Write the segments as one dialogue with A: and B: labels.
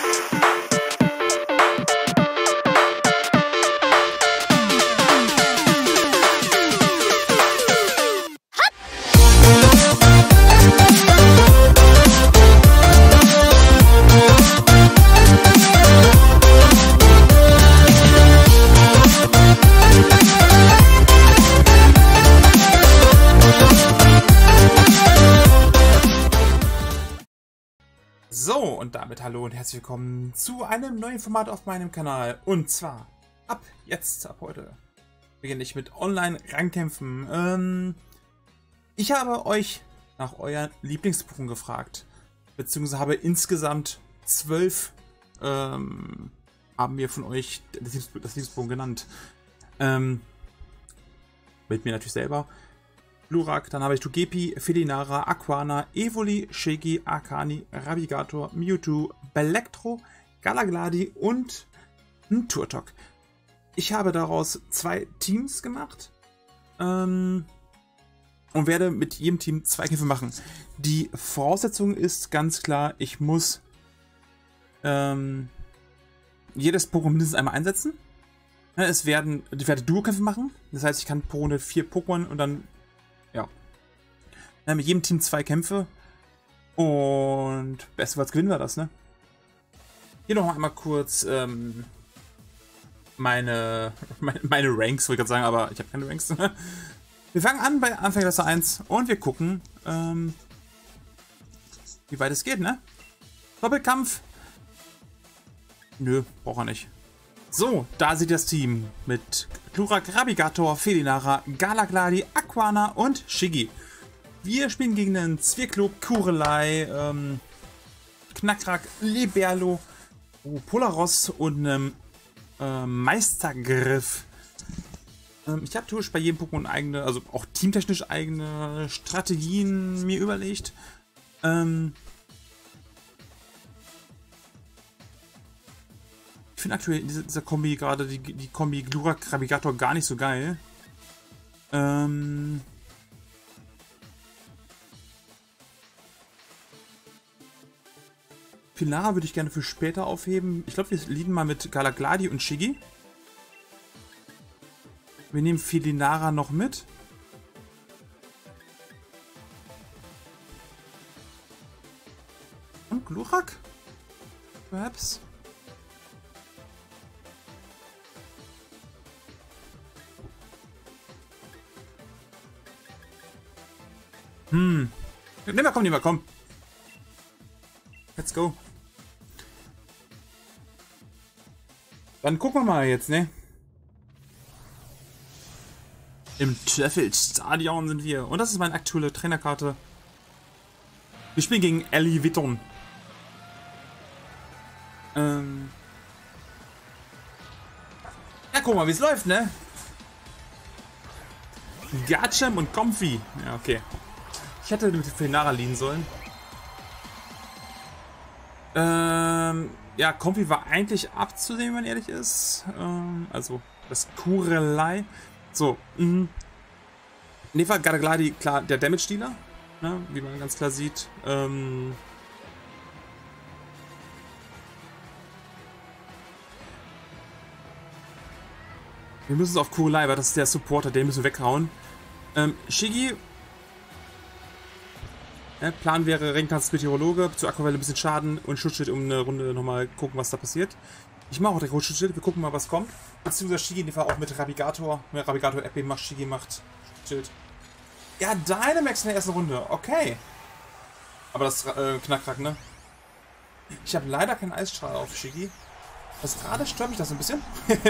A: So, und damit hallo und herzlich willkommen zu einem neuen Format auf meinem Kanal. Und zwar, ab heute, beginne ich mit Online-Rangkämpfen. Ich habe euch nach euren Lieblingspokémon gefragt, beziehungsweise habe insgesamt 12, haben mir von euch das Lieblingspokémon genannt. Mit mir natürlich selber. Glurak, dann habe ich Togepi, Felinara, Aquana, Evoli, Shiggy, Arcani, Rabigator, Mewtwo, Belektro, Galagladi und ein Turtok. Ich habe daraus 2 Teams gemacht und werde mit jedem Team 2 Kämpfe machen. Die Voraussetzung ist ganz klar, ich muss jedes Pokémon mindestens einmal einsetzen. Ich werde Duo-Kämpfe machen, das heißt, ich kann pro Runde 4 Pokémon und dann mit jedem Team 2 Kämpfe. Und bestenfalls gewinnen wir das, ne? Hier noch einmal kurz meine Ranks, wollte ich gerade sagen, aber ich habe keine Ranks. Wir fangen an bei Anfängerklasse 1 und wir gucken, wie weit es geht, ne? Doppelkampf. Nö, braucht er nicht. So, da sieht das Team mit Glurak, Rabigator, Felinara, Galagladi, Aquana und Shiggy. Wir spielen gegen einen Zwirklop, Kurelei, Knackrack, Liberlo, Polaros und einem Meistergriff. Ich habe natürlich bei jedem Pokémon eigene, also auch teamtechnisch eigene Strategien mir überlegt. Ich finde aktuell dieser Kombi gerade, die Kombi Glurak Rabigator gar nicht so geil. Felinara würde ich gerne für später aufheben. Ich glaube, wir leaden mal mit Galagladi und Shiggy. Wir nehmen Felinara noch mit. Und Glurak? Perhaps? Nehmen wir, komm. Let's go. Dann gucken wir mal jetzt, ne? Im Treffield-Stadion sind wir. Und das ist meine aktuelle Trainerkarte. Wir spielen gegen Ellie Witton. Ja, guck mal, wie es läuft, ne? Garchomp und Comfy. Ja, okay. Ich hätte mit Felinara leanen sollen. Ja, Comfy war eigentlich abzusehen, wenn man ehrlich ist. Also, das Kurelei. So, Neva Galagladi, klar, der Damage-Dealer, ne, wie man ganz klar sieht. Wir müssen es auf Kurelei, weil das ist der Supporter, den müssen wir weghauen. Shiggy. Plan wäre Ringtanz Meteorologe, zu Aquavelle ein bisschen Schaden und Schutzschild, um eine Runde nochmal gucken, was da passiert. Ich mache auch direkt Schutzschild, wir gucken mal, was kommt. Beziehungsweise Shiggy war auch mit Rabigator. Rabigator Erdbeben macht, Shiggy macht Schild. Ja, Dynamax in der ersten Runde, okay. Aber das Knackrack, ne? Ich habe leider keinen Eisstrahl auf Shiggy. Das gerade stört mich das ein bisschen.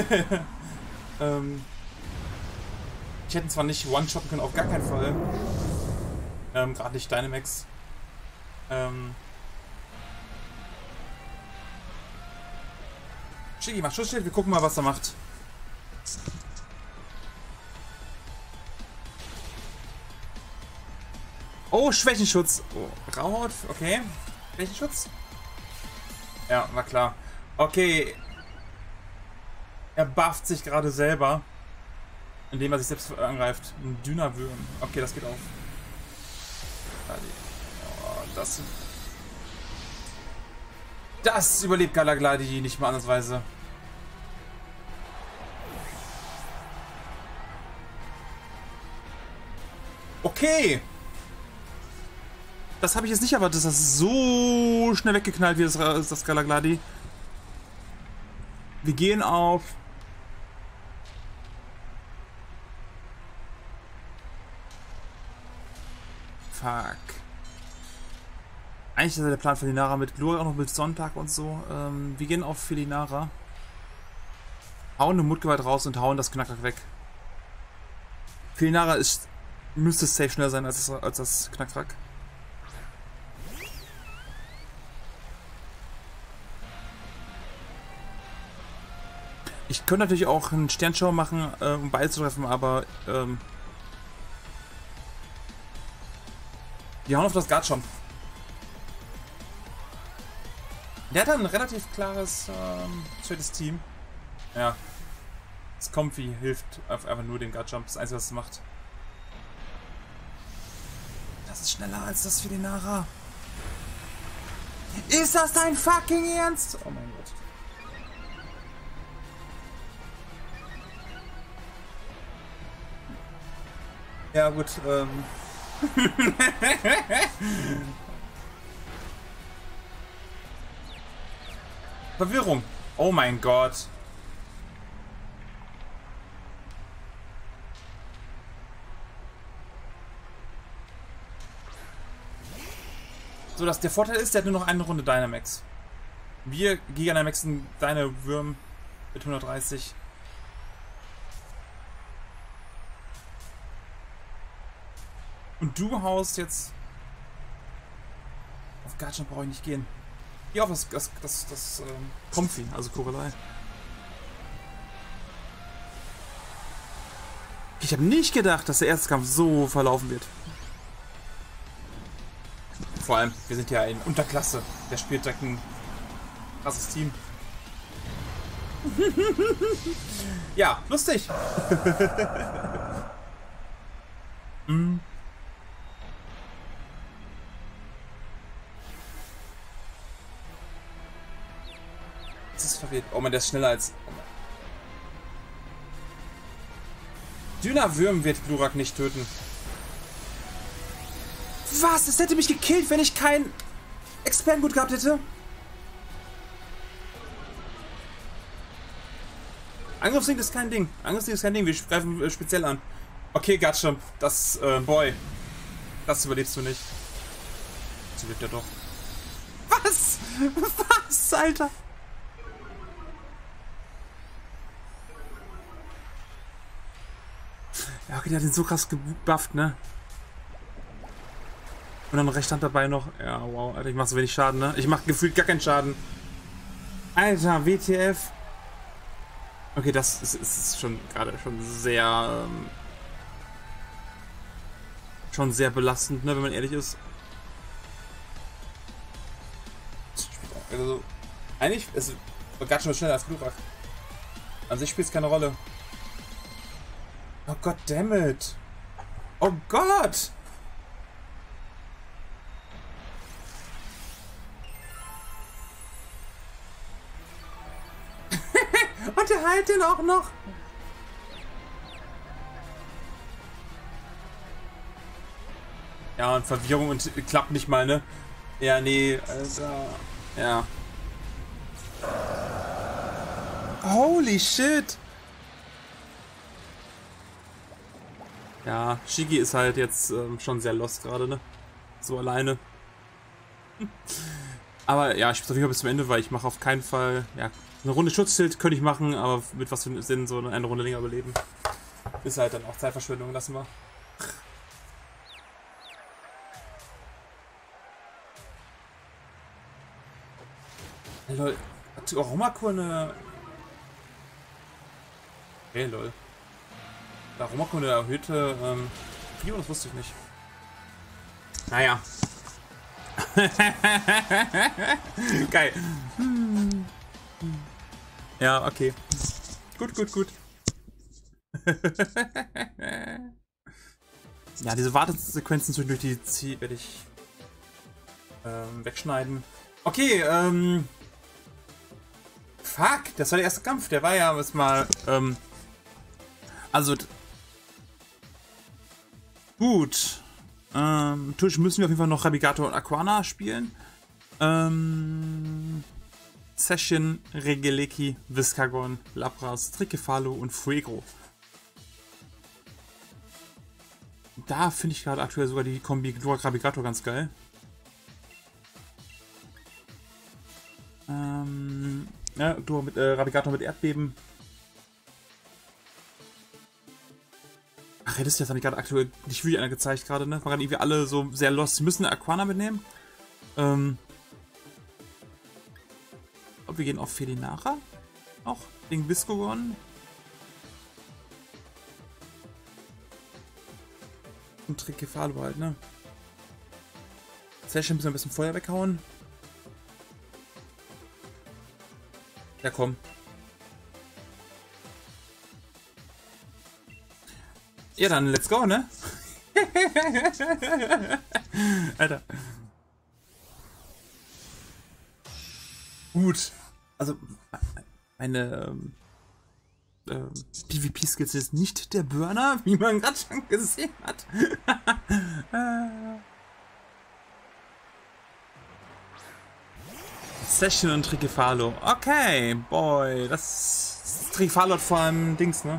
A: Ich hätte zwar nicht one-shotten können, auf gar keinen Fall. Gerade nicht Dynamax. Shiggy macht Schutzschild, wir gucken mal, was er macht. Oh, Schwächenschutz. Oh, Rauhaut, okay. Schwächenschutz? Ja, war klar. Okay. Er bufft sich gerade selber, indem er sich selbst angreift. Ein Dynawürm. Okay, das geht auf. Oh, Das überlebt Galagladi nicht mal andersweise. Okay. Das habe ich jetzt nicht erwartet, dass das so schnell weggeknallt wird, das Galagladi. Wir gehen auf... Fuck. Eigentlich ist ja der Plan für Felinara mit Gloria auch noch mit Sonntag und so. Wir gehen auf Felinara. Hauen eine Mutgewalt raus und hauen das Knackrack weg. Felinara müsste safe schneller sein als das Knackrack. Ich könnte natürlich auch einen Sternschau machen, um beide zu treffen, aber wir hauen auf das Garchomp. Der hat ein relativ klares zweites Team. Ja. Das Comfy hilft einfach nur dem Garchomp. Das Einzige, was es macht. Das ist schneller als das Felinara. Ist das dein fucking Ernst? Oh mein Gott. Ja gut, Verwirrung. Oh mein Gott. So, dass der Vorteil ist, der hat nur noch eine Runde Dynamax. Wir Giganaxen deine Würm mit 130. Und du haust jetzt... Auf Garchomp brauche ich nicht gehen. Geh auf das Comfy, also Korelei. Ich habe nicht gedacht, dass der erste Kampf so verlaufen wird. Vor allem, wir sind ja in Unterklasse. Der spielt direkt ein krasses Team. Ja, lustig. mm. Das ist verwirrt. Oh man, der ist schneller als... Oh Dynawürm wird Glurak nicht töten. Was? Das hätte mich gekillt, wenn ich kein Expertengut gehabt hätte? Angriffsding ist kein Ding. Angriffsding ist kein Ding. Wir greifen speziell an. Okay, Garchomp. Das, Boy. Das überlebst du nicht. Das überlebt er doch. Was? Was, Alter? Ja, okay, der hat ihn so krass gebufft, ne? Und dann recht Hand dabei noch. Ja, wow, Alter, ich mach so wenig Schaden, ne? Ich mach gefühlt gar keinen Schaden. Alter, WTF. Okay, das ist schon gerade schon sehr... schon sehr belastend, ne, wenn man ehrlich ist. Also, eigentlich ist es gerade schon schneller als Glurak. An sich spielt es keine Rolle. Oh Gott, dammit. Oh Gott! Und der heilt den auch noch. Ja, und Verwirrung und klappt nicht mal, ne? Ja, nee, also... Ja. Holy shit! Ja, Shigi ist halt jetzt schon sehr lost gerade, ne? So alleine. Aber ja, ich spiele auf jeden Fall bis zum Ende, weil ich mache auf keinen Fall... Ja, eine Runde Schutzschild könnte ich machen, aber mit was für Sinn so eine Runde länger überleben. Ist halt dann auch Zeitverschwendung, lassen wir. Hey, lol. Hat Aromakur eine... Hey, lol. Aromakur eine erhöhte Prio, das wusste ich nicht. Naja. Geil. Ja, okay. Gut, gut, gut. Ja, diese Wartesequenzen zwischendurch, die werde ich wegschneiden. Okay, Fuck, das war der erste Kampf. Der war ja mal, also, gut. Natürlich müssen wir auf jeden Fall noch Rabigato und Aquana spielen. Zacian, Regieleki, Viscagon, Lapras, Trickefalo und Fuego. Da finde ich gerade aktuell sogar die Kombi Glurak Rabigato ganz geil. Ja, du mit Rabigato mit Erdbeben. Ach, das habe ich gerade aktuell nicht wirklich einer gezeigt gerade, ne? War gerade irgendwie alle so sehr lost. Sie müssen eine Aquana mitnehmen. Wir gehen auf Felinara. Auch wegen Viscagon. Und Trickefalo halt, ne? Zacian müssen wir ein bisschen Feuer weghauen. Ja, komm. Ja, dann let's go, ne? Alter. Gut. Also, meine PvP-Skills ist nicht der Burner, wie man gerade schon gesehen hat. Zacian und Trickefalo. Okay, boy. Das Trickefalo hat vor allem Dings, ne?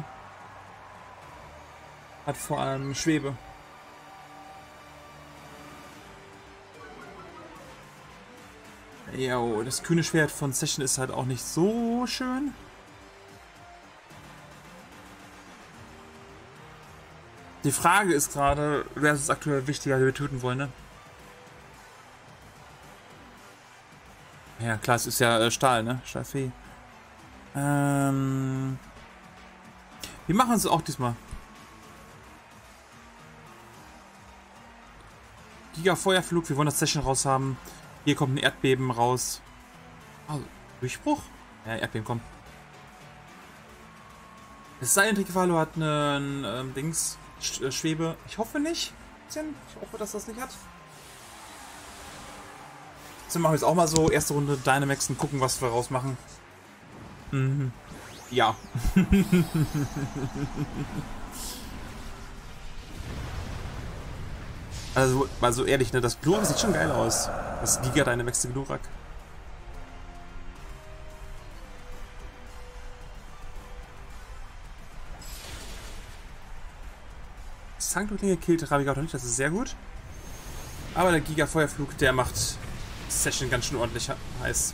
A: Hat vor allem Schwebe. Jo, das kühne Schwert von Zacian ist halt auch nicht so schön. Die Frage ist gerade, wer ist es aktuell wichtiger, die wir töten wollen, ne? Ja, klar, es ist ja Stahl, ne? Stahlfee. Wir machen es auch diesmal. Giga-Feuerflug, wir wollen das Zacian raus haben. Hier kommt ein Erdbeben raus. Oh, Durchbruch? Ja, Erdbeben, komm. Es sei denn, Trickefalo hat einen Dings, Schwebe. Ich hoffe nicht. Ich hoffe, dass das nicht hat. Jetzt machen wir jetzt auch mal so. Erste Runde Dynamax und gucken, was wir rausmachen. Mhm. Ja. Also, mal so ehrlich, ne? Das Glurak sieht schon geil aus. Das Giga Dynamax Glurak. Sanctuklinge killt Rabigato nicht, das ist sehr gut. Aber der Giga Feuerflug, der macht Zacian ganz schön ordentlich heiß.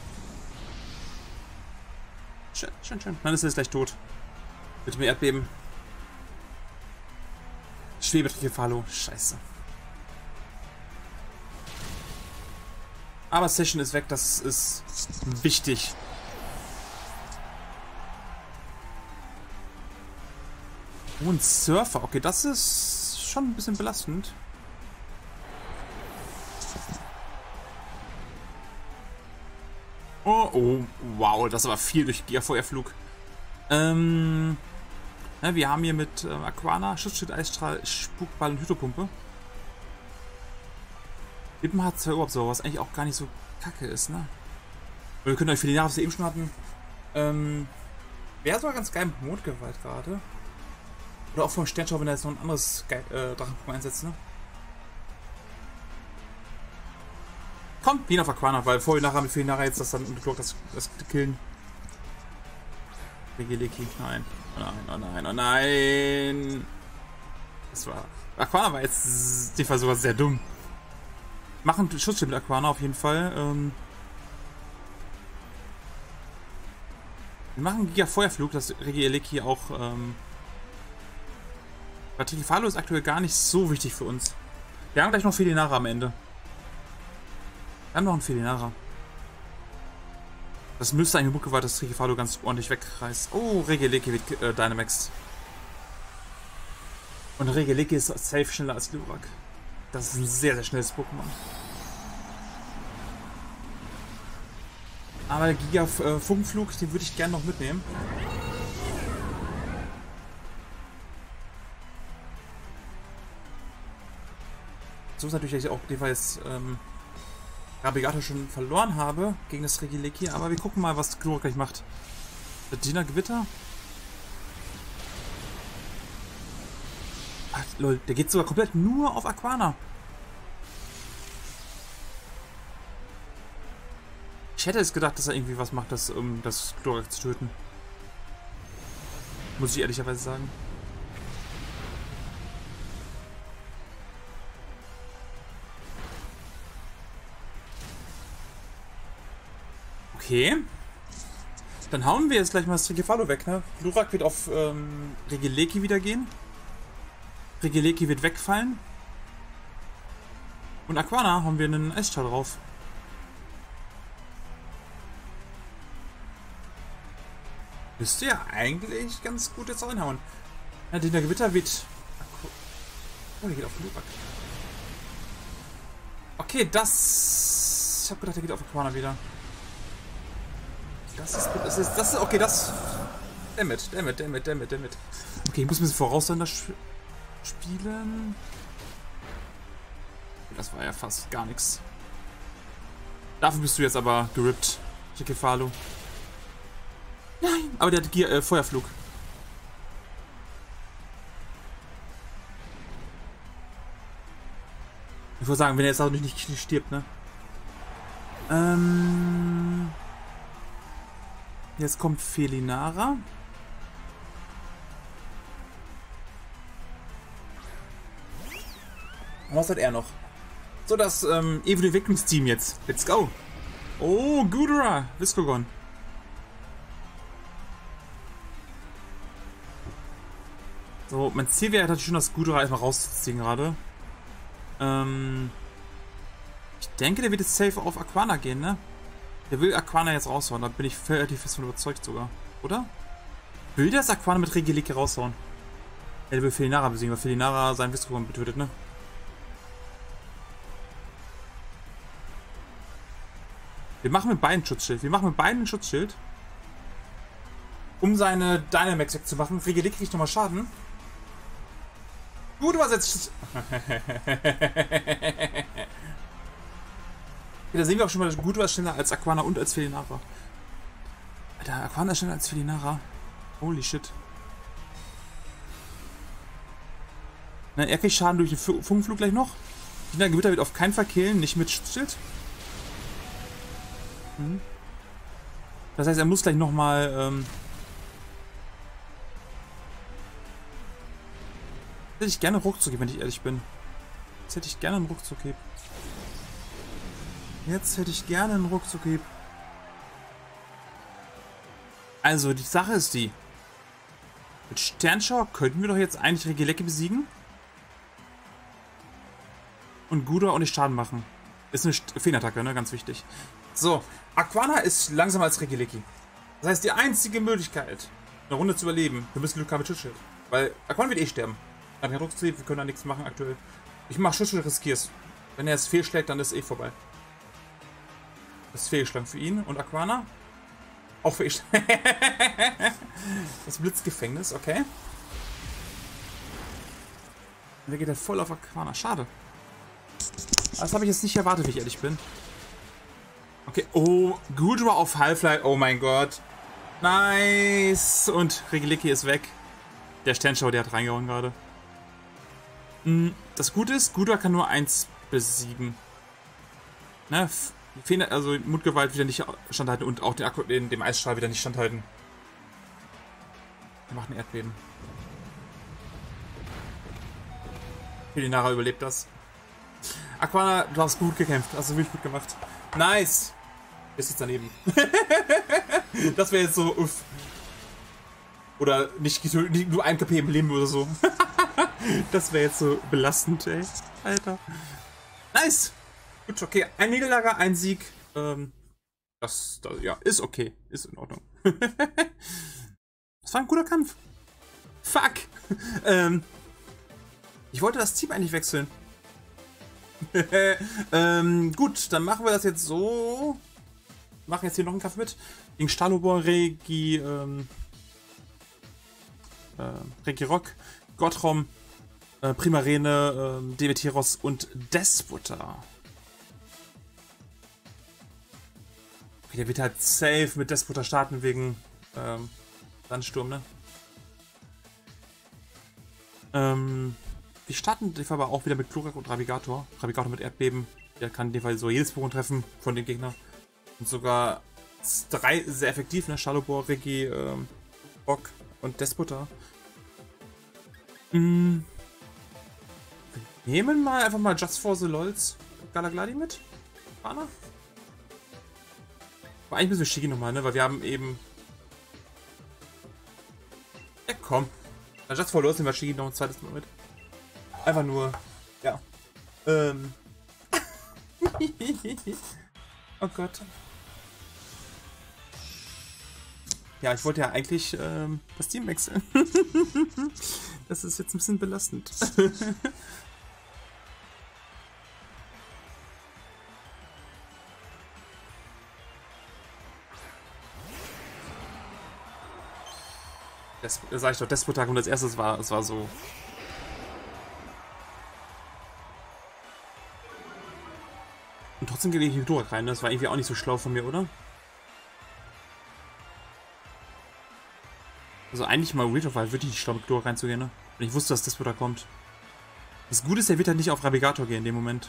A: Schön. Dann ist er jetzt gleich tot. Mit dem Erdbeben. Schwebetrickefalo. Scheiße. Aber Zacian ist weg, das ist wichtig. Oh, ein Surfer. Okay, das ist schon ein bisschen belastend. Oh, wow, das war viel durch Giga-Feuerflug. Wir haben hier mit Aquana, Schutzschild, Eisstrahl, Spukball und Hydropumpe. Lippen hat zwar überhaupt so, was eigentlich auch gar nicht so kacke ist, ne? Und wir können euch Felinara, was wir eben schon hatten. Wäre sogar ganz geil mit Mondgewalt gerade. Oder auch vom Sternschau, wenn er jetzt noch ein anderes Drachenpokémon einsetzt, ne? Komm, gehen auf Aquana, weil vorher nachher mit Felinara jetzt das dann das killen. Regieleki, nein. Oh nein. Das war. Aquana war jetzt die Fall sogar sehr dumm. Machen Schutzschild mit Aquana auf jeden Fall. Wir machen Giga Feuerflug, das Regieleki auch. Weil Trickefalo ist aktuell gar nicht so wichtig für uns. Wir haben gleich noch Felinara am Ende. Wir haben noch einen Felinara. Das müsste eigentlich gut gewalt, dass Trickefalo ganz ordentlich wegreißt. Oh, Regieleki wird Dynamax. Und Regieleki ist safe schneller als Glurak. Das ist ein sehr, sehr schnelles Pokémon. Aber der Giga Funkenflug, den würde ich gerne noch mitnehmen. So ist natürlich auch jeweils Rabigato schon verloren habe gegen das Regileki, aber wir gucken mal, was Glurak gleich macht. Der Dina Gewitter. Ach, lol, der geht sogar komplett nur auf Aquana. Ich hätte es gedacht, dass er irgendwie was macht, um das Glurak zu töten. Muss ich ehrlicherweise sagen. Okay. Dann hauen wir jetzt gleich mal das Trigefalo weg, ne? Glurak wird auf Regileki wieder gehen. Regileki wird wegfallen. Und Aquana haben wir einen Eisstrahl drauf. Müsste ja eigentlich ganz gut jetzt reinhauen. Ja, der Gewitter wird... Oh, der geht auf Glurak. Okay, das... Ich hab gedacht, der geht auf Aquana wieder. Das ist... Okay, das... Dammit. Okay, ich muss ein bisschen vorauseinander spielen. Das war ja fast gar nichts. Dafür bist du jetzt aber gerippt, Trigefalo. Nein! Aber der hat Feuerflug. Ich würde sagen, wenn er jetzt auch nicht stirbt, ne? Jetzt kommt Felinara. Und was hat er noch? So, das Evil-Entwicklungsteam jetzt. Let's go! Oh, Gudra! Viscogon. So, mein Ziel wäre natürlich schon, das Gudra erstmal rauszuziehen gerade. Ich denke, der wird jetzt safe auf Aquana gehen, ne? Der will Aquana jetzt raushauen, da bin ich relativ fest von überzeugt sogar. Oder? Will der das Aquana mit Regileki raushauen? Ja, der will Felinara besiegen, weil Felinara seinen Viscogon betötet, ne? Wir machen mit beiden ein Schutzschild. Um seine Dynamax wegzumachen. Regileki kriegt nochmal Schaden. Gut übersetzt. Da sehen wir auch schon mal, dass Gudra ist schneller als Aquana und als Felinara. Alter, Aquana ist schneller als Felinara. Holy shit. Na, er kriegt Schaden durch den Funkenflug gleich noch. Der Gewitter wird auf keinen Fall killen, nicht mit Schutzschild. Das heißt, er muss gleich nochmal... Hätte ich gerne Ruckzuck geben, wenn ich ehrlich bin. Jetzt hätte ich gerne einen Ruckzuck geben. Also, die Sache ist die. Mit Sternschauer könnten wir doch jetzt eigentlich Regileki besiegen. Und Gudra auch nicht Schaden machen. Ist eine Feenattacke, ne? Ganz wichtig. So, Aquana ist langsamer als Regileki. Das heißt, die einzige Möglichkeit, eine Runde zu überleben, wir müssen Glück haben mit Schutzschild. Weil Aquana wird eh sterben. Ich habe keinen Ruckzuck, wir können da nichts machen aktuell. Ich mache Schutzschild, riskier's. Wenn er es fehlschlägt, dann ist eh vorbei. Das ist fehlgeschlagen für ihn. Und Aquana? Auch fehlgeschlagen. Das Blitzgefängnis, okay. Und der geht halt voll auf Aquana. Schade. Das habe ich jetzt nicht erwartet, wie ich ehrlich bin. Okay, oh, Gudra auf Half-Life. Oh mein Gott. Nice. Und Regileki ist weg. Der Sternschauer, der hat reingehauen gerade. Das Gute ist, Gudra kann nur 1 besiegen. Ne? Also Mundgewalt wieder nicht standhalten und auch dem Eisstrahl wieder nicht standhalten. Er macht ein Erdbeben. Felinara überlebt das. Aquana, du hast gut gekämpft. Hast du wirklich gut gemacht. Nice. Ist jetzt daneben. Das wäre jetzt so, uff. Oder nicht nur 1 KP im Leben oder so. Das wäre jetzt so belastend, ey. Alter. Nice. Gut, okay. Ein Niederlage, ein Sieg. Das ja, ist okay. Ist in Ordnung. Das war ein guter Kampf. Fuck. Ich wollte das Team eigentlich wechseln. Gut, dann machen wir das jetzt so. Machen jetzt hier noch einen Kampf mit. Gegen Stalobor, Regirock, Gottrom, Primarene, Demeteros und Despota. Okay, der wird halt safe mit Despota starten wegen Sandsturm, ne? Wir starten in dem Fall aber auch wieder mit Glurak und Rabigator. Rabigator mit Erdbeben. Der kann in dem Fall so jedes Pokémon treffen von dem Gegner. Und sogar 3 sehr effektiv, ne? Schalobor, Regi, Bock und Despota. Wir nehmen mal einfach mal Just for the Lols Galagladi mit. Pana? Aber eigentlich müssen wir Shigi nochmal, ne? Weil wir haben eben... Ja, komm. Dann Just for Lols nehmen wir Shigi noch ein zweites Mal mit. Einfach nur... Ja. Oh Gott. Ja, ich wollte ja eigentlich das Team wechseln. Das ist jetzt ein bisschen belastend. Sag ich doch, Despota und als erstes es war so. Und trotzdem gehe ich in Glurak rein, das war irgendwie auch nicht so schlau von mir, oder? Also eigentlich mal Real war wirklich schlau mit Glurak reinzugehen, ne? Und ich wusste, dass Despota kommt. Das Gute ist, der wird halt nicht auf Rabigator gehen in dem Moment.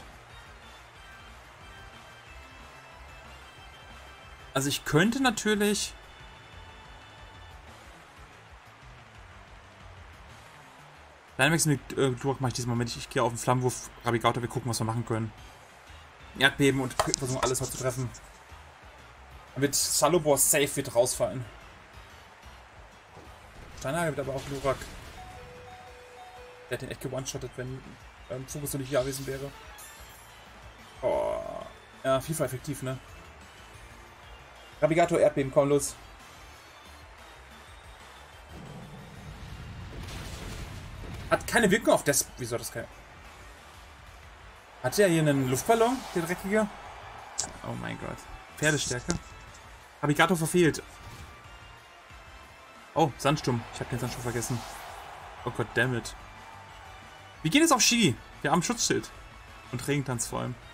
A: Also ich könnte natürlich... Dynamax mit Glurak mache ich diesen Moment. Ich gehe auf den Flammenwurf Rabigator, wir gucken, was wir machen können. Erdbeben und versuchen alles mal zu treffen. Damit Schalobor safe wird rausfallen. Steinhagel wird aber auch Glurak. Der hat den echt gewone-shottet, wenn Fokus noch nicht hier gewesen wäre. Oh. Ja, FIFA effektiv, ne? Rabigator, Erdbeben, komm los. Hat keine Wirkung auf das. Wieso hat das keine? Hat der hier einen Luftballon, der dreckige? Oh mein Gott. Pferdestärke. Rabigator verfehlt. Oh, Sandsturm. Ich habe den Sandsturm vergessen. Oh Gott, dammit. Wir gehen jetzt auf Shigi. Wir haben Schutzschild. Und Regentanz vor allem.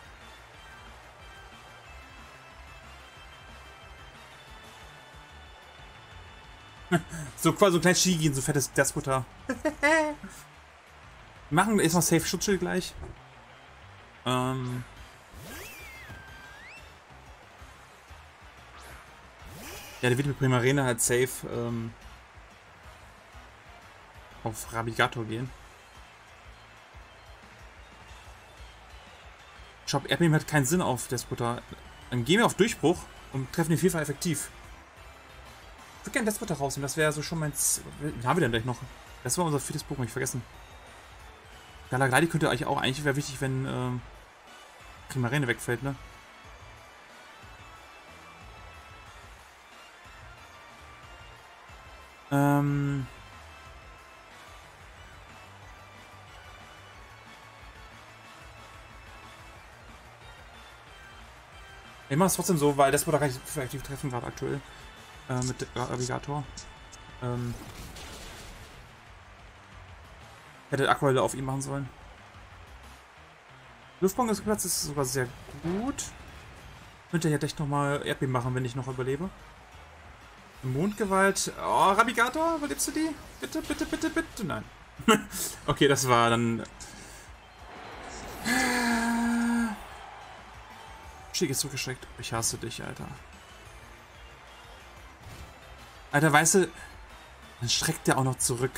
A: So quasi so ein kleines Shigi, so fettes Despota. Wir machen erstmal safe Schutzschild gleich. Ja, der wird mit Primarina halt safe auf Rabigator gehen. Ich glaube, Erdbeben hat keinen Sinn auf Despota. Dann gehen wir auf Durchbruch und treffen den Vielfalt effektiv. Ich würde gerne Despota rausnehmen, das wäre so schon mein... Wen haben wir denn gleich noch? Das war unser viertes Pokémon, ich vergessen. Galagladi könnte eigentlich auch... Eigentlich wäre wichtig, wenn Primarina wegfällt, ne? Ich mache es trotzdem so, weil Despota kann ich effektiv treffen gerade aktuell. Mit Rabigator. Hätte Aquarelle auf ihn machen sollen. Luftballon ist geplatzt, ist sogar sehr gut. Könnte ja echt nochmal Erdbeben machen, wenn ich noch überlebe. Mondgewalt. Oh, Rabigator, überlebst du die? Bitte, bitte, bitte, bitte. Nein. Okay, das war dann... Schick ist zurückgeschreckt. Ich hasse dich, Alter. Alter, weißt du, dann schreckt der auch noch zurück.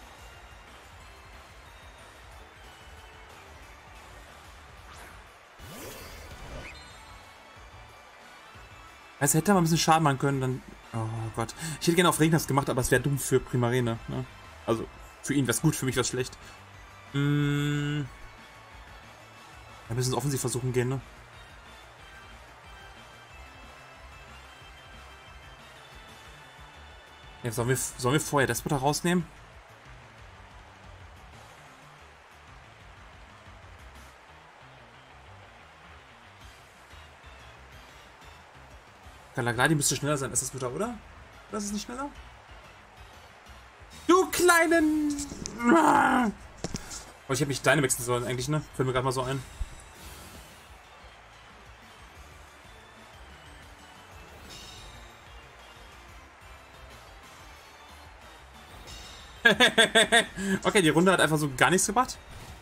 A: Also hätte er mal ein bisschen Schaden machen können, dann... Oh Gott. Ich hätte gerne auf Regners gemacht, aber es wäre dumm für Primarina. Ne? Also, für ihn wäre es gut, für mich wäre es schlecht. Ja, müssen es offensiv versuchen gehen, ne? Ja, sollen wir vorher Despota rausnehmen? Galagladi müsste schneller sein. Ist das wieder, oder? Das ist nicht schneller? Du kleinen... Oh, ich hätte mich deine wechseln sollen eigentlich, ne? Fällt mir gerade mal so ein. Okay, die Runde hat einfach so gar nichts gebracht.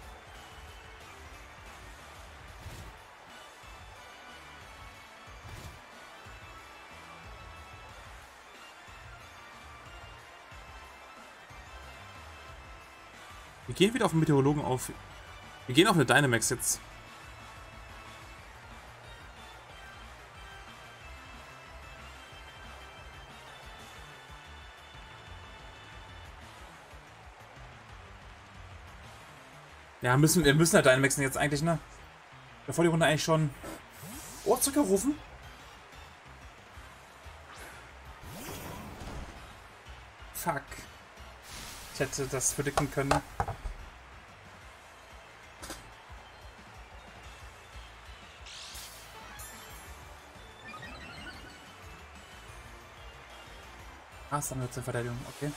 A: Wir gehen wieder auf den Meteorologen auf. Wir gehen auf eine Dynamax jetzt. Ja, wir müssen halt Dynamaxen jetzt eigentlich, ne? Bevor die Runde eigentlich schon... Oh, zurückgerufen. Fuck. Ich hätte das verdicken können. Ah, es dann zur Verteidigung, okay.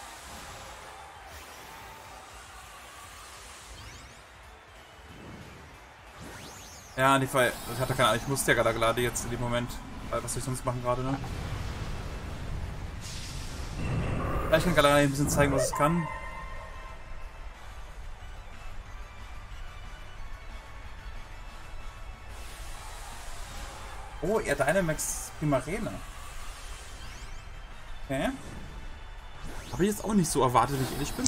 A: Ja, in dem Fall, ich hatte keine Ahnung, ich musste ja gerade jetzt in dem Moment, was soll ich sonst machen gerade, ne? Vielleicht kann Galagladi ein bisschen zeigen, was es kann. Oh, er Dynamax Primarena. Okay. Habe ich jetzt auch nicht so erwartet, wenn ich ehrlich bin.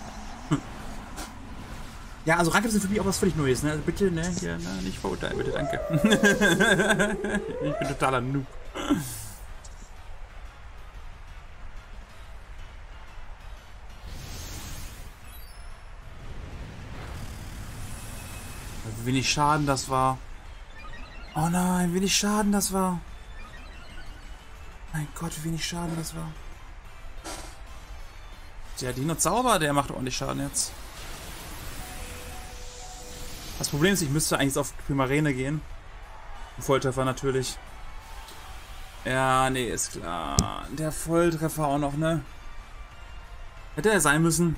A: Ja, also Ranke sind für mich auch was völlig Neues, ne? Also bitte, ne? Hier, ne? Nicht verurteilen, bitte, danke. Ich bin totaler Noob. Wie wenig Schaden das war. Oh nein, wie wenig Schaden das war. Mein Gott, wie wenig Schaden das war. Der Dino Zauber, der macht ordentlich Schaden jetzt. Das Problem ist, ich müsste eigentlich auf Primarene gehen. Volltreffer natürlich. Ja, nee, ist klar. Der Volltreffer auch noch, ne? Hätte er sein müssen.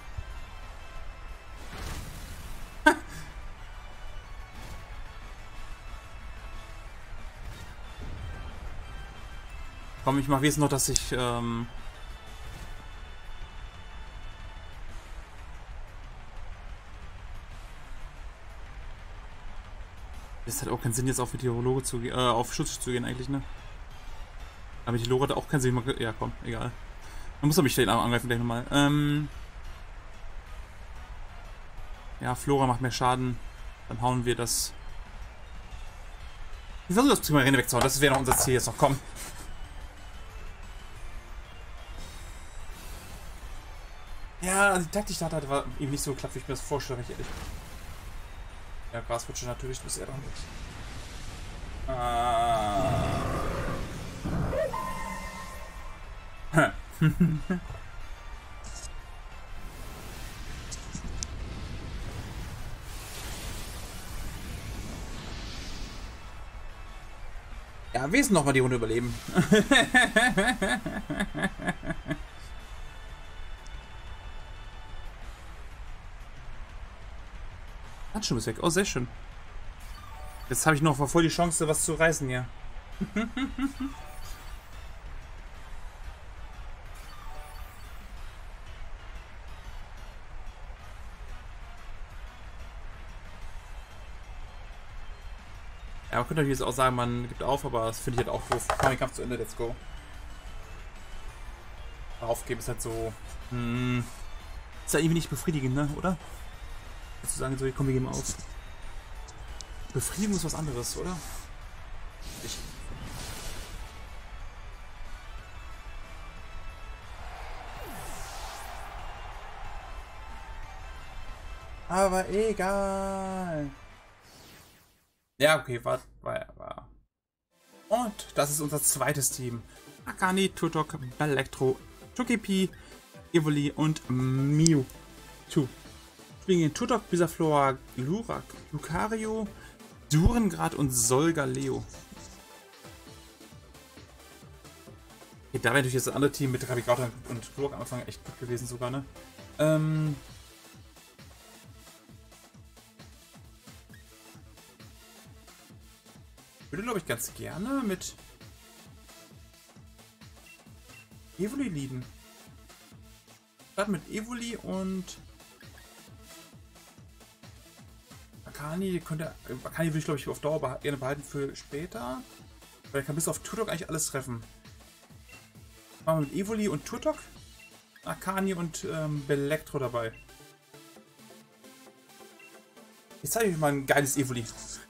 A: Komm, ich mach jetzt noch, dass ich, Es hat auch keinen Sinn, jetzt auf Meteorologe zu gehen, auf Schutz zu gehen eigentlich, ne? Aber Meteorologe hat auch keinen Sinn. Ja, komm, egal. Man muss er mich vielleicht angreifen gleich nochmal. Ja, Flora macht mehr Schaden. Dann hauen wir das. Ich versuche das Primarene wegzuhauen. Das wäre noch unser Ziel jetzt noch. Komm. Ja, die Taktik da war eben nicht so geklappt, wie ich mir das vorstelle, wenn ich ehrlich bin. Ja, Graswutsche natürlich, du bist eher dran. Ja, wir sind nochmal die Runde überleben. Handschuh ist weg. Oh, sehr schön. Jetzt habe ich noch voll die Chance, was zu reißen hier. Ja, man könnte natürlich jetzt auch sagen, man gibt auf, aber das finde ich halt auch doof. Komm, den Kampf zu Ende, let's go. Aufgeben ist halt so. Ist ja irgendwie nicht befriedigend, ne? Oder? Zu sagen, so, komm, wir geben auf. Befriedigung ist was anderes, oder? Ich. Aber egal. Ja, okay, war. Und das ist unser zweites Team. Akani, Turtok, Belektro, Togepi, Evoli und Mewtwo. Spielen gegen Turtok, Bisaflora, Glurak, Lucario, Durengrad und Solgaleo. Okay, da wäre natürlich das andere Team mit Rabigato und Glurak am Anfang echt gut gewesen sogar, ne? Ich würde, glaube ich, ganz gerne mit Evoli leaden. starten mit Evoli und Akani. Akani würde ich, glaube ich, auf Dauer gerne behalten für später. Weil er kann bis auf Turtok eigentlich alles treffen. Machen wir mit Evoli und Turtok. Akani und Belektro dabei. Jetzt zeige ich euch mal ein geiles Evoli.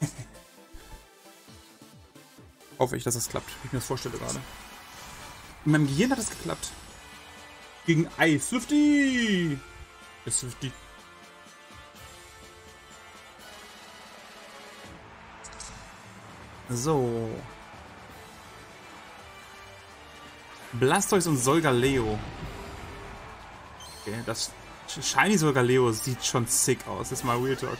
A: Hoffe ich, dass das klappt, wie ich mir das vorstelle gerade. In meinem Gehirn hat es geklappt. Gegen Eis. Swifty! Swifty. So. Blastoise und Solgaleo. Okay, das Shiny Solgaleo sieht schon sick aus. Das ist mal Real Talk.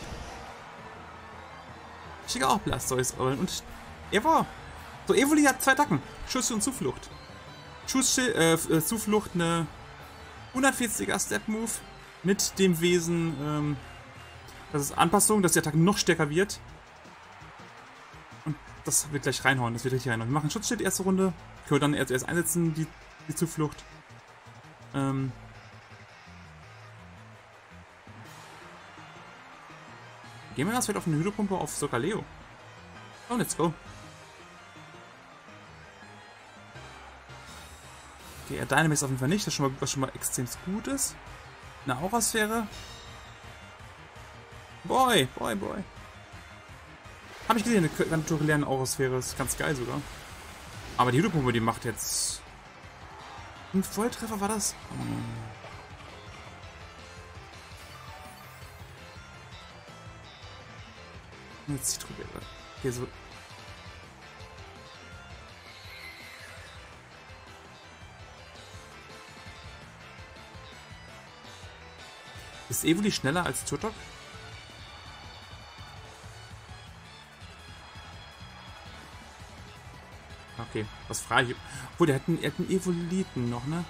A: Ich schicke auch Blastoise. Und Evo. So, Evoli hat 2 Attacken. Schuss und Zuflucht. Zuflucht eine 140er Step Move mit dem Wesen, das ist Anpassung, dass die Attacke noch stärker wird. Und das wird gleich reinhauen, das wird richtig reinhauen. Wir machen Schutzschild erste Runde. Können wir dann erst einsetzen, die Zuflucht. Gehen wir das wieder auf eine Hydropumpe auf Solgaleo. Oh, let's go. Okay, er Dynamax auf jeden Fall nicht, das ist was schon mal extrem gut ist. Eine Aurasphäre. Boy. Habe ich gesehen, eine naturelle Aurasphäre, ist ganz geil sogar. Aber die Hydropumpe, die macht jetzt... Ein Volltreffer war das? Eine Zitrobeere. Okay, so... Ist Evoli schneller als Turtok? Okay, was frage ich? Obwohl, der hat einen Evoliten noch, ne?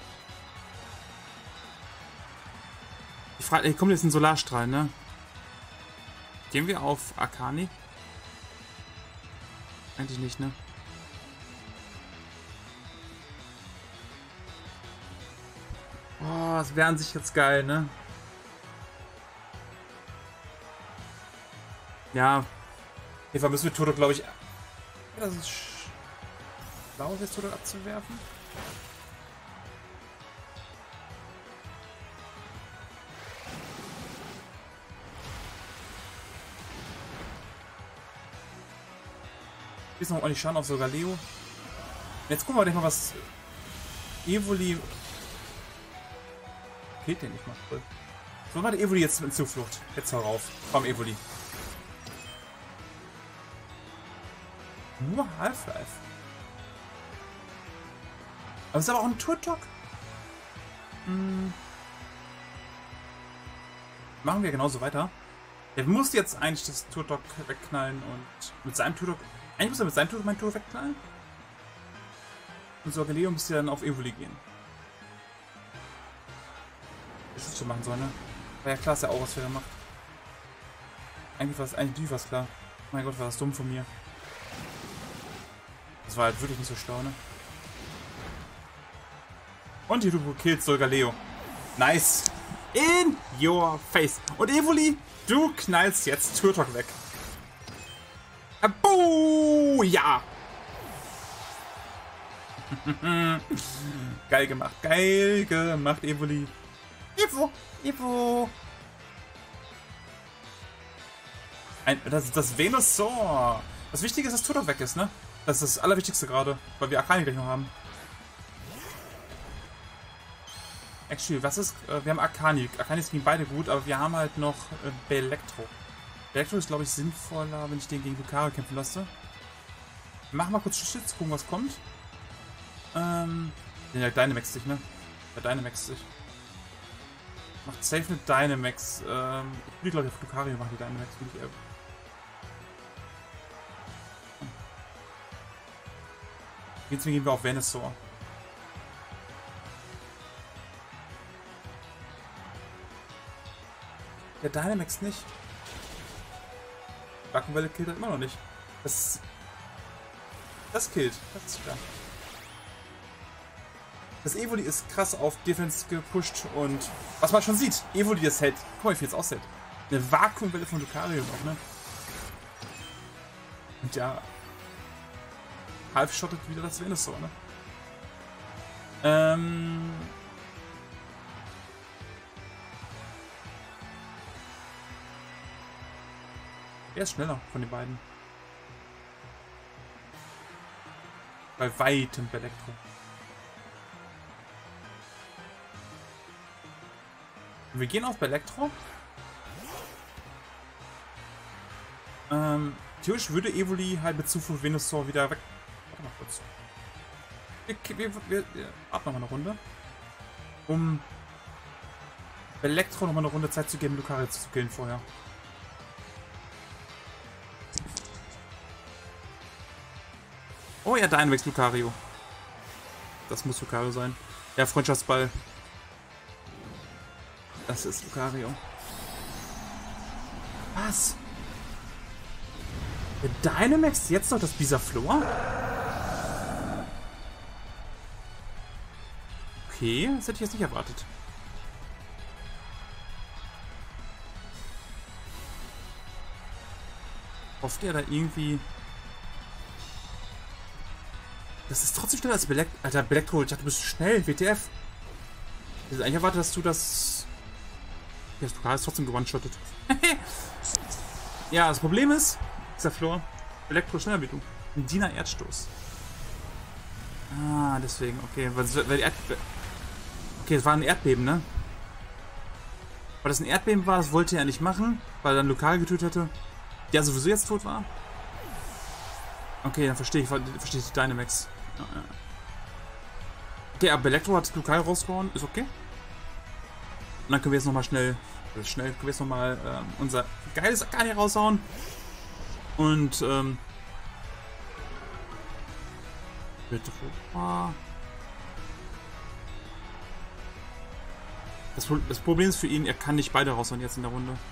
A: Ich frage, hier kommt jetzt ein Solarstrahl, ne? Gehen wir auf Akani? Eigentlich nicht, ne? Oh, das wäre an sich jetzt geil, ne? Ja. Auf jeden Fall müssen wir Turtok, glaube ich... Das ist schlau, jetzt Turtok abzuwerfen. Hier ist noch ordentlich Schaden auf Solgaleo. Jetzt gucken wir gleich mal, was Evoli... Geht der nicht mal voll. So, macht Evoli jetzt mit Zuflucht. Jetzt herauf. Komm, Evoli. Nur Half-Life. Aber es ist aber auch ein Turtok. Machen wir genauso weiter. Der muss jetzt eigentlich das Turtok wegknallen und mit seinem Turtok... Eigentlich muss er mit seinem Turtok mein Turtok wegknallen. Und Solgaleo müsste dann auf Evoli gehen. Das ist schon machen soll, ne? War ja klar, dass er Aurasphäre macht. Eigentlich war es klar. Mein Gott, war das dumm von mir. Das war halt wirklich nicht so schlau, ne? Und du killst Solgaleo. Nice. In your face. Und Evoli, du knallst jetzt Turtok weg. Buh, ja. Geil gemacht. Geil gemacht, Evoli. Evo. Das Venusaur. Das Wichtige ist, dass Turtok weg ist, ne? Das ist das Allerwichtigste gerade, weil wir Akani gleich noch haben. Actually, was ist... wir haben Akani. Akani ist gegen beide gut, aber wir haben halt noch Belektro. Belektro ist, glaube ich, sinnvoller, wenn ich den gegen Lucario kämpfen lasse. Wir machen mal kurz Schütz, gucken, was kommt. Der Dynamax sich, ne? Der Dynamax sich. Macht safe eine Dynamax. Ich will, glaube ich, auf Lucario machen, die Dynamax. Jetzt gehen wir auf Venusaur. Der Dynamax nicht. Backenwelle killt er immer noch nicht. Das killt. Das ist klar. Das Evoli ist krass auf Defense gepusht und was man schon sieht, Evoli das hält. Guck mal, wie viel es aussieht. Eine Vakuumwelle von Lucario noch, ne? Und ja, half-shottet wieder das Venusaur, ne? Wer ist schneller von den beiden? Bei weitem Elektro. Wir gehen auf Elektro. Theoretisch würde Evoli halt mit Zuflucht Venusaur wieder weg. Warte mal kurz. Wir warten noch mal eine Runde. Um Elektro noch mal eine Runde Zeit zu geben, Lucario zu killen vorher. Oh ja, Dynamax Lucario. Das muss Lucario sein. Ja, Freundschaftsball. Das ist Lucario. Was? Der Dynamax jetzt noch das Bisaflor? Okay, das hätte ich jetzt nicht erwartet. Hofft er da irgendwie... Das ist trotzdem schneller als Elektro. Alter, Elektro, ich dachte, du bist schnell. WTF. Ich hätte eigentlich erwartet, dass du das... Ja, das Pokal ist trotzdem gewone-shottet. Ja, das Problem ist, dieser Floor, Elektro schneller wie du. Ein Diener Erdstoß. Ah, deswegen, okay. Weil okay, es war ein Erdbeben, ne? Weil das ein Erdbeben war, das wollte er nicht machen, weil er dann Lucario getötet hätte. Der sowieso jetzt tot war. Okay, dann verstehe ich die Dynamax. Ja, ja. Okay, aber Elektro hat Lucario rausgehauen, ist okay. Und dann können wir jetzt nochmal unser geiles Akani raushauen. Und, das Problem ist für ihn, er kann nicht beide raushauen jetzt in der Runde.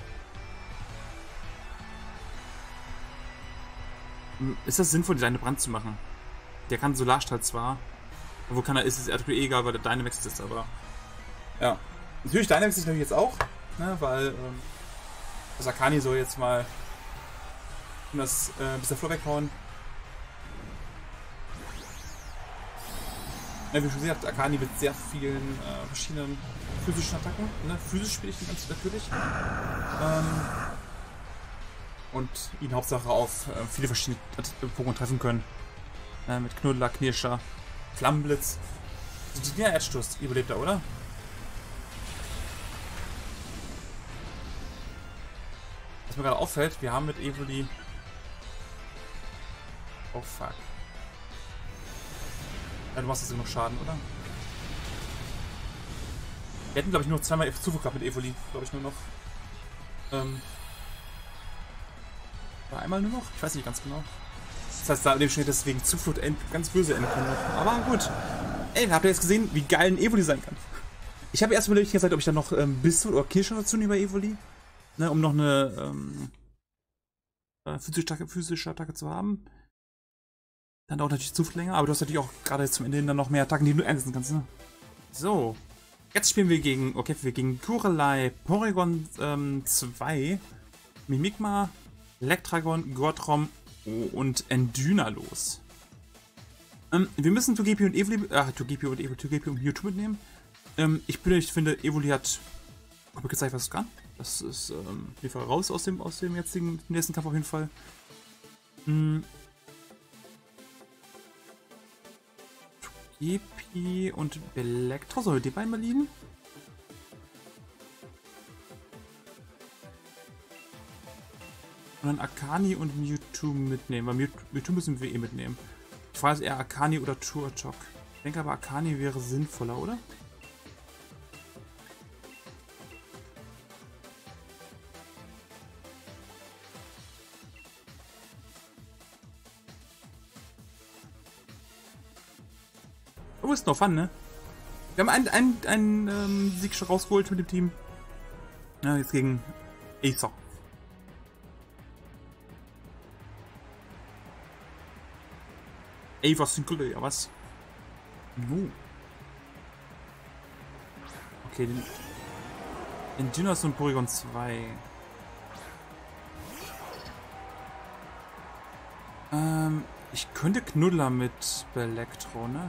A: Ist das sinnvoll, die Brand zu machen? Der kann Solarstrahl zwar. Wo kann er, ist es egal, weil der Dynamax ist, aber. Ja. Natürlich, Dynamax ist natürlich jetzt auch, ne, weil das Akani soll jetzt mal das bis der Flur weghauen. Ja, wie schon gesagt, Akani mit sehr vielen verschiedenen physischen Attacken. Ne? Physisch spiele ich ihn ganz natürlich. Und ihn Hauptsache auf viele verschiedene Pokémon treffen können. Mit Knuddler, Knirscher, Flammenblitz. Die Erdstoß überlebt er, oder? Was mir gerade auffällt, wir haben mit Evoli... Oh fuck. Ja, du machst jetzt immer noch Schaden, oder? Wir hätten, glaube ich, nur zweimal Zuflucht gehabt mit Evoli. Glaube ich nur noch. Oder einmal nur noch? Ich weiß nicht ganz genau. Das heißt, da in dem steht deswegen Zuflucht ganz böse enden können. Aber gut. Ey, habt ihr jetzt gesehen, wie geil ein Evoli sein kann? Ich habe erst überlegt, ob ich dann noch Bistel oder Kirsche dazu nehme bei Evoli. Ne, um noch eine physische Attacke zu haben. Dann dauert natürlich Zuflucht länger, aber du hast natürlich auch gerade zum Ende hin dann noch mehr Attacken, die du einsetzen kannst. Ne? So. Jetzt spielen wir gegen Kurelei, Porygon 2, Mimikma, Elektragon, Gortrom und Endyna los. Wir müssen Togepi und Evoli, Togepi und Mewtwo mitnehmen. Ich finde, Evoli hat gezeigt, was es kann. Das ist auf jeden Fall raus aus dem jetzigen nächsten Kampf auf jeden Fall. Togepi und Elektro, soll die beiden mal liegen? Und dann Akani und Mewtwo mitnehmen, weil Mewtwo müssen wir eh mitnehmen. Ich frage jetzt eher Akani oder Turtok. Ich denke aber Akani wäre sinnvoller, oder? Oh, ist noch Fun, ne? Wir haben einen Sieg schon rausgeholt mit dem Team. Ja, jetzt gegen Acer. Ey, was sind Gülle, ja was? Okay, den Dinos und Porygon 2. Ich könnte Knuddler mit Belektro, ne?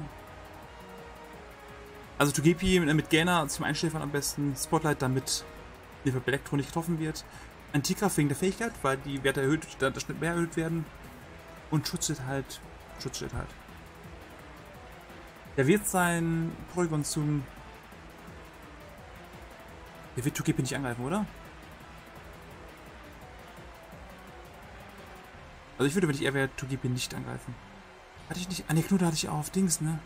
A: Also Togepi mit Gainer zum Einschläfern am besten. Spotlight, damit der Belektro nicht getroffen wird. Antikraft wegen der Fähigkeit, weil die Werte erhöht, der Schnitt mehr erhöht werden. Und Schutzschild halt. Schutzschild halt. Der wird sein Porygon zum... Der wird Togepi nicht angreifen, oder? Also ich würde, wenn ich er wäre, Togepi nicht angreifen. Hatte ich nicht... Ah ne, Knuddler hatte ich auch auf Dings, ne?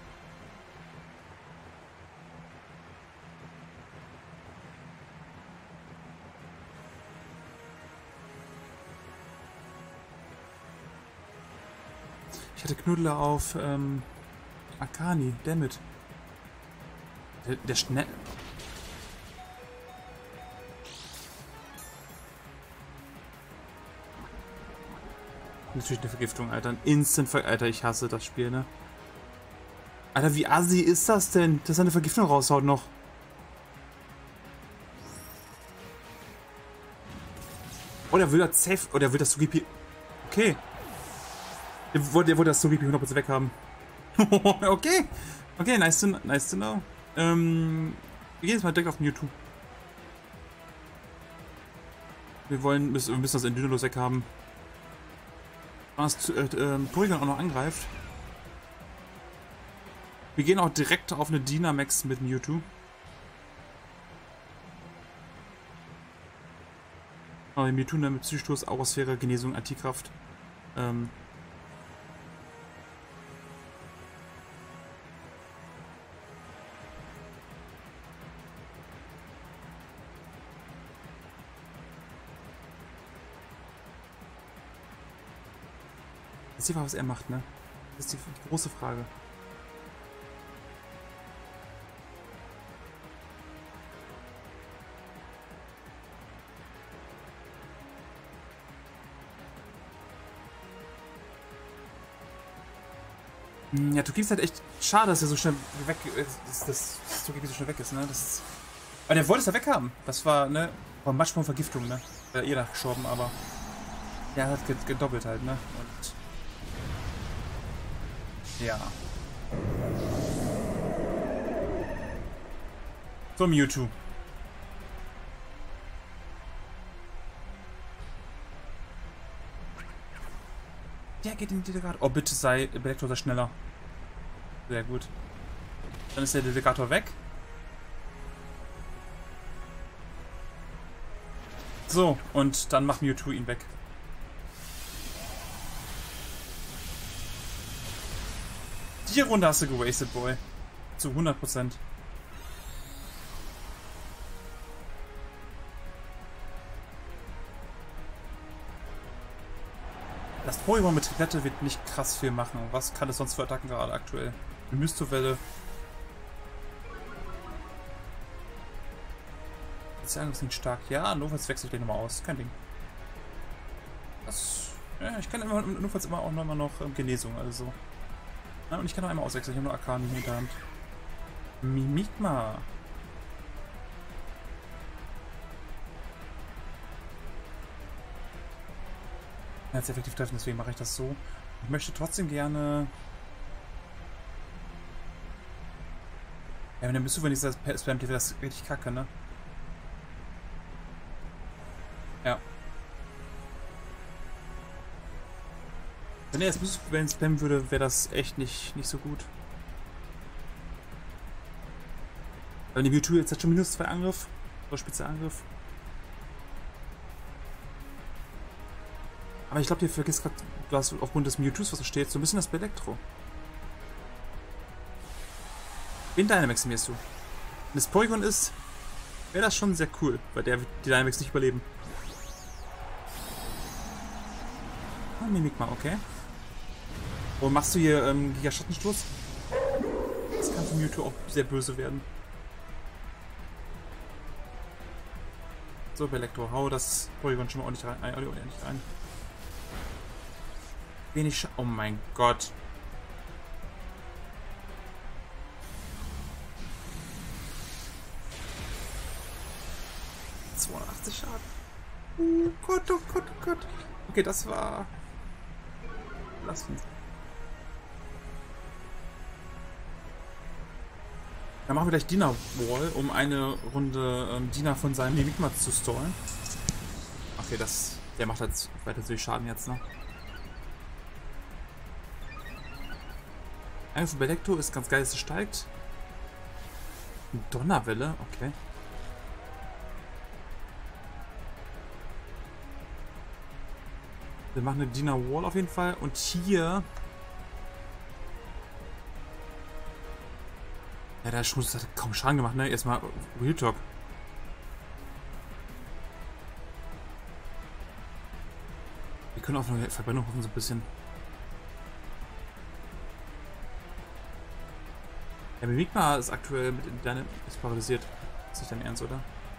A: Ich hatte Knuddler auf Akani, dammit. Der schnell... Natürlich eine Vergiftung, Alter. Ein Alter, ich hasse das Spiel, ne? Alter, wie assi ist das denn? Dass er eine Vergiftung raushaut noch. Oh, der will das safe... Oh, der will das Togepi... Okay. Der wollte das Togepi 100% weghaben. Okay. Okay, nice to know. Wir gehen jetzt mal direkt auf Mewtwo. Wir müssen das Endynolo weghaben. Was Porygon auch noch angreift. Wir gehen auch direkt auf eine Dynamax mit Mewtwo. Aber Mewtwo mit Psychostoß, Aurosphäre, Genesung, Antikraft. Jetzt sehen wir, was er macht, ne? Das ist die große Frage. Ja, Togepi ist halt echt schade, dass er so schnell weg ist, dass Togepi so schnell weg ist, ne? Das ist, aber der wollte es ja weghaben. Das war, ne? War manchmal Vergiftung, ne? Wäre eh gestorben, aber der hat gedoppelt halt, ne? Und ja. So, Mewtwo. Der geht in den Delegator. Oh, bitte sei Belektro sei schneller. Sehr gut. Dann ist der Delegator weg. So, und dann macht Mewtwo ihn weg. Die Runde hast du gewastet, Boy. Zu 100%. Das Porygon mit Triplette wird nicht krass viel machen. Was kann es sonst für Attacken gerade aktuell? Eine Mystowelle. Sozialangriff sind stark. Ja, notfalls wechsle ich den nochmal aus. Kein Ding. Das, ja, ich kann immer, notfalls immer auch nochmal noch Genesung, also. Ja, und ich kann noch einmal auswechseln. Ich habe nur Akani in der Hand. Mimikma. Jetzt effektiv treffen, deswegen mache ich das so. Ich möchte trotzdem gerne... Ja, wenn der bist du, wenn ich das spammt, wäre das richtig kacke, ne? Ja. Wenn er jetzt spammen würde, wäre das echt nicht so gut. Weil die Mewtwo jetzt hat schon -2 Angriff. Oder Spezialangriff. Aber ich glaube, ihr vergisst gerade, du hast aufgrund des Mewtwo's, was da steht, so ein bisschen das Belektro. Wen Dynamaximierst du? Wenn es Porygon ist, wäre das schon sehr cool, weil der wird die Dynamax nicht überleben. Ah, Mimikma, okay. Und machst du hier Giga-Schattenstoß? Das kann für Mewtwo auch sehr böse werden. So, Belektro, hau das Porygon schon mal ordentlich rein. Wenig oh mein Gott. 280 Schaden. Oh Gott, oh Gott, oh Gott. Okay, das war... Lass uns. Dann machen wir gleich Dina Wall, um eine Runde Dina von seinem Mimikma zu stallen. Okay, der macht jetzt weiter so viel Schaden jetzt, ne? Angriff von Belekto ist ganz geil, dass es steigt. Donnerwelle, okay. Wir machen eine Dina Wall auf jeden Fall. Und hier... Ja, der Schmutz hat kaum Schaden gemacht, ne? Erstmal Real Talk. Wir können auf eine Verbrennung hoffen, so ein bisschen. Der Mimikma ist aktuell mit deinem ist paralysiert. Ist nicht dein Ernst, oder?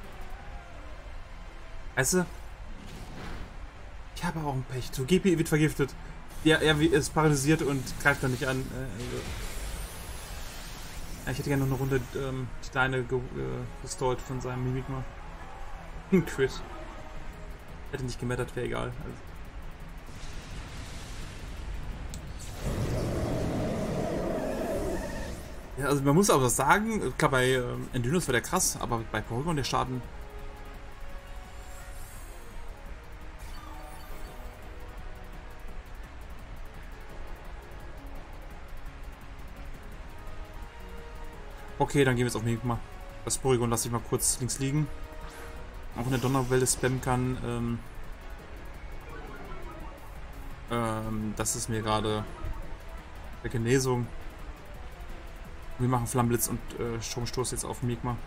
A: Weißt du? Ich habe auch ein Pech. So, GP wird vergiftet. Ja, er ist paralysiert und greift dann nicht an. Ja, ich hätte gerne noch eine Runde die Deine gestallt von seinem Mimikma. Ein Crit. Hätte nicht gemattert, wäre egal. Also. Ja, also man muss auch was sagen, klar bei Endynus war der krass, aber bei Porygon der Schaden... Okay, dann gehen wir jetzt auf Mimikma. Das Porygon lasse ich mal kurz links liegen. Auch wenn der Donnerwelle spammen kann, das ist mir gerade der Genesung. Wir machen Flammenblitz und Stromstoß jetzt auf Mimikma.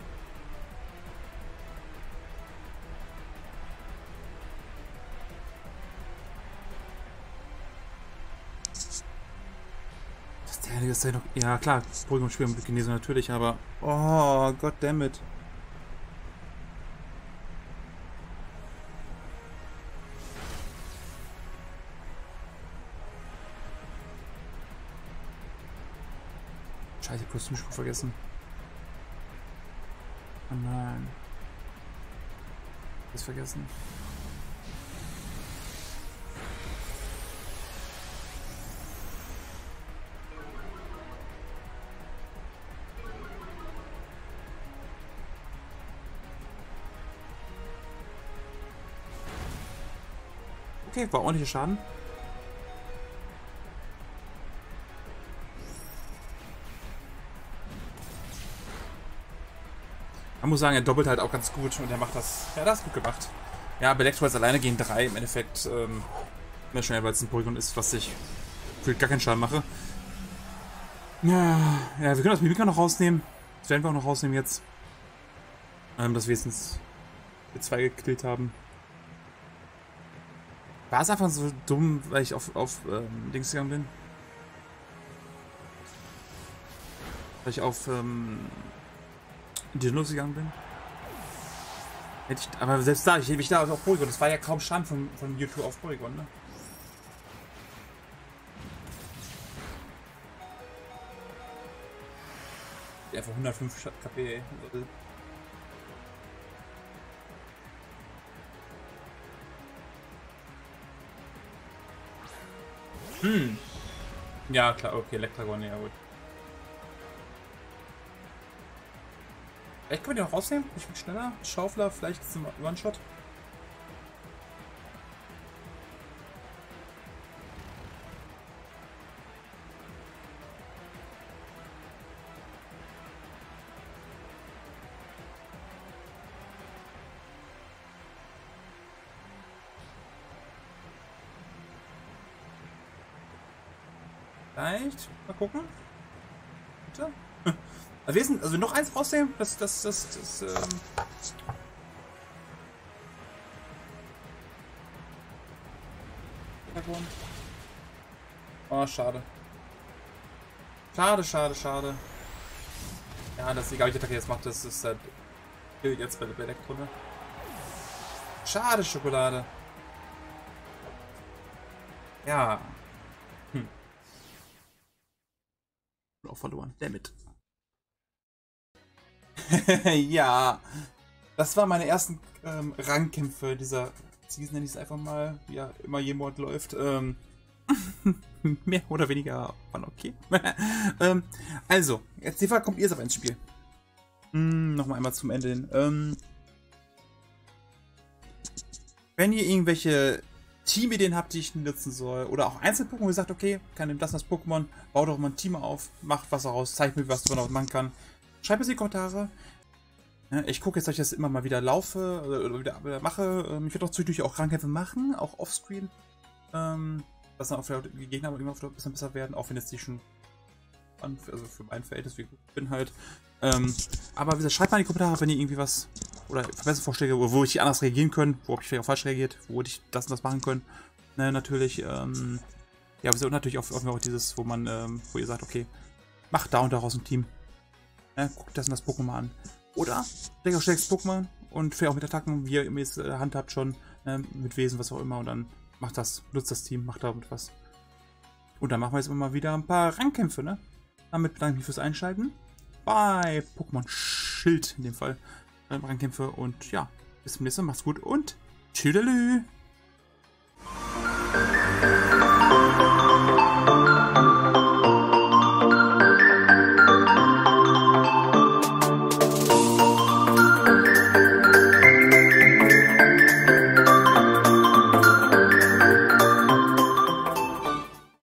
A: Das ist noch. Ja klar, Porygon spielen mit Genesung natürlich, aber. Oh, goddammit. Scheiße, Kostümspruch vergessen. Oh nein. Das vergessen. Okay, war ordentlicher Schaden. Man muss sagen, er doppelt halt auch ganz gut und er macht das. Ja, das ist gut gemacht. Ja, Belekto jetzt alleine gegen 3 im Endeffekt mehr schnell, weil es ein Porygon ist, was ich für gar keinen Schaden mache. Ja, wir können das Mimikma noch rausnehmen. Das werden wir auch noch rausnehmen jetzt. Dass wir jetzt wir 2 gekillt haben. War es einfach so dumm, weil ich auf Dings gegangen bin? Weil ich auf Genos gegangen bin? Hätte ich, aber selbst da, ich hätte mich da auf Porygon. Das war ja kaum Schaden von Mewtwo auf Porygon, ne? Ja, für 105 KP, ey. Ja, klar, okay, Elektragon, ja gut. Vielleicht können wir die noch rausnehmen? Ich bin schneller. Schaufler, vielleicht zum One-Shot. Vielleicht. Mal gucken. Bitte. Also noch eins rausnehmen? Oh, schade. Schade. Ja, das ist egal, welche Attacke jetzt macht, das ist halt jetzt bei der Elektro, ne? Schade, Schokolade. Ja. Auch verloren. Damit. Ja. Das waren meine ersten Rangkämpfe dieser Season, nenne ich es einfach mal. Wie ja immer jemand läuft. Mehr oder weniger waren okay. Also, jetzt die Frage, kommt ihr jetzt aber ins Spiel? Nochmal einmal zum Ende hin. Wenn ihr irgendwelche Teamideen habt, die ich nutzen soll, oder auch Einzel-Pokémon, wo ihr sagt, okay, kann das und das Pokémon, baut doch mal ein Team auf, macht was daraus, zeigt mir, was man daraus machen kann. Schreibt es in die Kommentare. Ich gucke jetzt, dass ich das immer mal wieder laufe oder wieder mache. Ich werde auch zwischendurch auch Rangkämpfe machen, auch offscreen. Dass dann auch die Gegner immer ein bisschen besser werden, auch wenn jetzt die schon also für mein Verhältnis wie gut bin halt. Aber wie gesagt, schreibt mal in die Kommentare, wenn ihr irgendwie was oder Verbesserungsvorschläge, wo ich anders reagieren können, wo habe ich vielleicht auch falsch reagiert, wo ich das und das machen können. Ne, natürlich, ja, wir sind natürlich auch dieses, wo man, wo ihr sagt, okay, macht da und daraus ein Team. Ne, guckt das und das Pokémon an. Oder denkt auch stärkstes Pokémon und vielleicht auch mit Attacken, wie ihr es handhabt schon, mit Wesen, was auch immer, und dann macht das, nutzt das Team, macht damit was. Und dann machen wir jetzt immer mal wieder ein paar Rangkämpfe, ne? Damit bedanke ich mich fürs Einschalten. Bei Pokémon Schild in dem Fall. Rangkämpfe und ja, bis zum nächsten Mal. Macht's gut und tschüdelü!